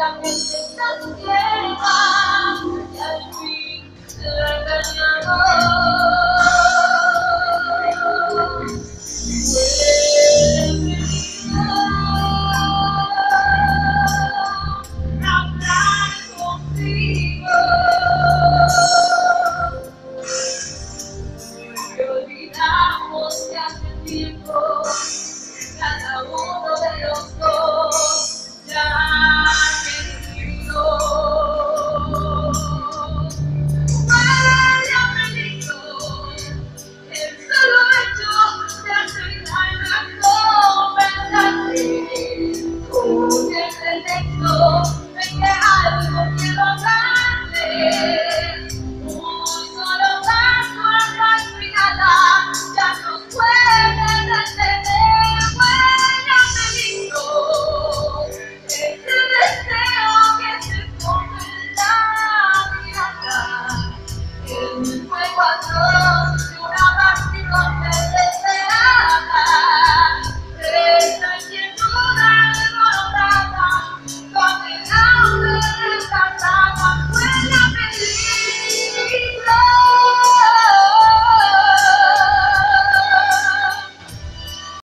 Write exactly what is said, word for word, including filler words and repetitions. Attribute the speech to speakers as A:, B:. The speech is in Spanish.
A: Olvidamos que hace tiempo cada uno de los dos ya querido. Huele a peligro el solo hecho de acercarme a conversarte. Un pretexto de que algo quiero hablarte. Un solo paso a tu mirada ya no puede detener. Huele a peligro ese deseo que se esconde en la mirada. El fuego atroz